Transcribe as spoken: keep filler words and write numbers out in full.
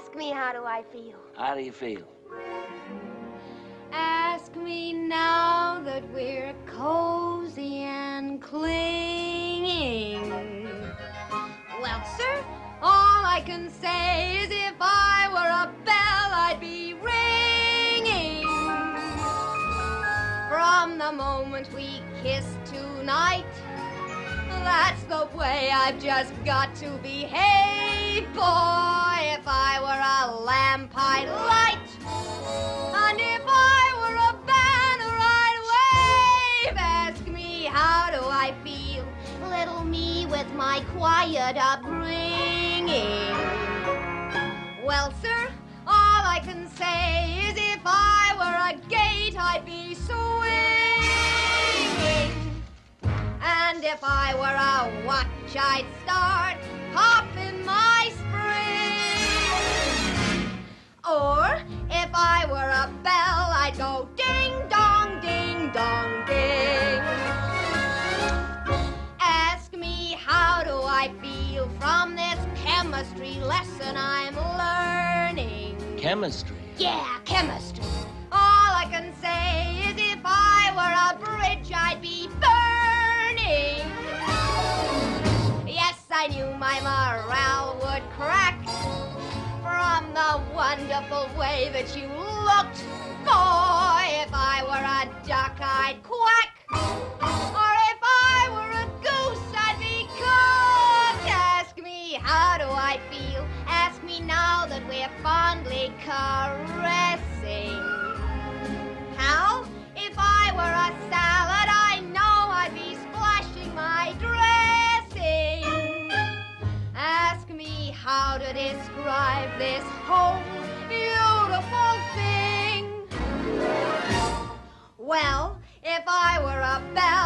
Ask me, how do I feel? How do you feel? Ask me now that we're cozy and clinging. Well, sir, all I can say is if I were a bell, I'd be ringing. From the moment we kissed tonight, that's the way I've just got to behave, boy. If I were a lamp, I'd light, and if I were a banner, I'd wave. Ask me, how do I feel? Little me with my quiet upbringing. Well, sir, all I can say is if I were a gate, I'd be swinging. And if I were a watch, I'd start popping my spring. Or if I were a bell, I'd go ding dong, ding dong, ding. Ask me, how do I feel from this chemistry lesson I'm learning? Chemistry? Yeah, chemistry. All I can say is if I were a bridge, I'd be burning. Yes, I knew my morale would crack from the wonderful way that you looked. Boy, if I were a duck, I'd quack. Or if I were a goose, I'd be cooked. Ask me, how do I feel? Ask me now that we're fondly caressing. How? If I were a salad, I know I'd be splashing my dressing. Ask me how to describe this whole beautiful thing. Well, if I were a bell,